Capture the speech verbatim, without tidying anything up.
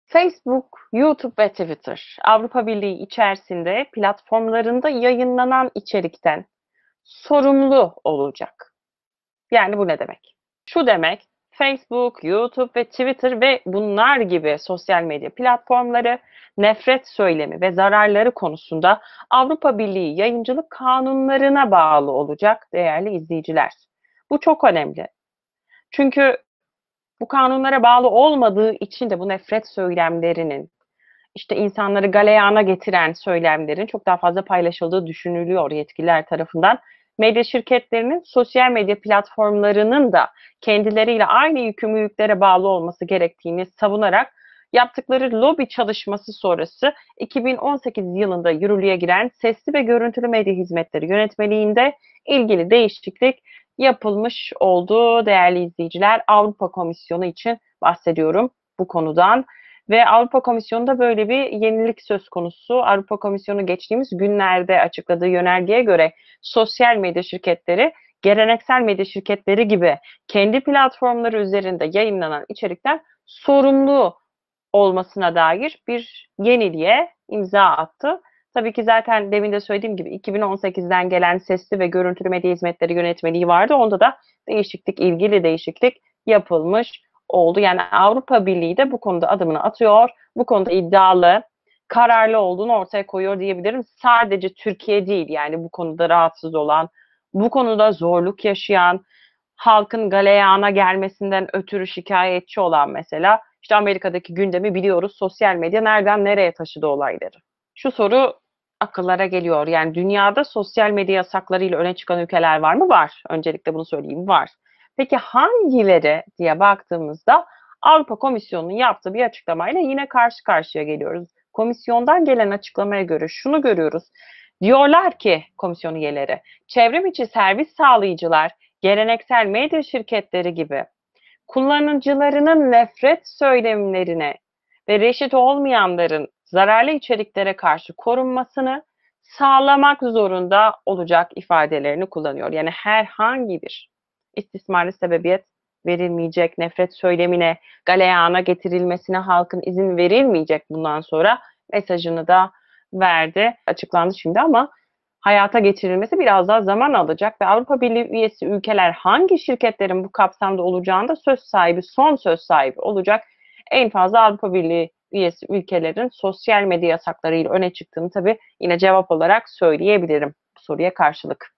Facebook, YouTube ve Twitter, Avrupa Birliği içerisinde platformlarında yayınlanan içerikten sorumlu olacak. Yani bu ne demek? Şu demek, Facebook, YouTube ve Twitter ve bunlar gibi sosyal medya platformları nefret söylemi ve zararları konusunda Avrupa Birliği yayıncılık kanunlarına bağlı olacak değerli izleyiciler. Bu çok önemli. Çünkü bu kanunlara bağlı olmadığı için de bu nefret söylemlerinin, işte insanları galeyana getiren söylemlerin çok daha fazla paylaşıldığı düşünülüyor yetkililer tarafından. Medya şirketlerinin sosyal medya platformlarının da kendileriyle aynı yükümlülüklere bağlı olması gerektiğini savunarak yaptıkları lobi çalışması sonrası iki bin on sekiz yılında yürürlüğe giren Sesli ve Görüntülü Medya Hizmetleri Yönetmeliğinde ilgili değişiklik yapılmış oldu değerli izleyiciler. Avrupa Komisyonu için bahsediyorum bu konudan. Ve Avrupa Komisyonu'nda böyle bir yenilik söz konusu. Avrupa Komisyonu geçtiğimiz günlerde açıkladığı yönergeye göre sosyal medya şirketleri geleneksel medya şirketleri gibi kendi platformları üzerinde yayınlanan içerikten sorumlu olmasına dair bir yeniliğe imza attı. Tabii ki zaten demin de söylediğim gibi iki bin on sekizden gelen Sesli ve Görüntülü Medya Hizmetleri Yönetmeliği vardı. Onda da değişiklik, ilgili değişiklik yapılmış oldu. Yani Avrupa Birliği de bu konuda adımını atıyor. Bu konuda iddialı, kararlı olduğunu ortaya koyuyor diyebilirim. Sadece Türkiye değil, yani bu konuda rahatsız olan, bu konuda zorluk yaşayan, halkın galeyana gelmesinden ötürü şikayetçi olan mesela işte Amerika'daki gündemi biliyoruz. Sosyal medya nereden nereye taşıdı olayları. Şu soru akıllara geliyor. Yani dünyada sosyal medya yasaklarıyla öne çıkan ülkeler var mı? Var. Öncelikle bunu söyleyeyim, var. Peki hangileri diye baktığımızda Avrupa Komisyonu'nun yaptığı bir açıklamayla yine karşı karşıya geliyoruz. Komisyondan gelen açıklamaya göre şunu görüyoruz. Diyorlar ki komisyon üyeleri, çevrim içi servis sağlayıcılar, geleneksel medya şirketleri gibi kullanıcılarının nefret söylemlerine ve reşit olmayanların zararlı içeriklere karşı korunmasını sağlamak zorunda olacak ifadelerini kullanıyor. Yani herhangi bir istismarlı sebebiyet verilmeyecek, nefret söylemine, galeyana getirilmesine halkın izin verilmeyecek bundan sonra mesajını da verdi. Açıklandı şimdi ama hayata geçirilmesi biraz daha zaman alacak ve Avrupa Birliği üyesi ülkeler hangi şirketlerin bu kapsamda olacağında söz sahibi, son söz sahibi olacak. En fazla Avrupa Birliği üyesi ülkelerin sosyal medya yasaklarıyla öne çıktığını tabii yine cevap olarak söyleyebilirim bu soruya karşılık.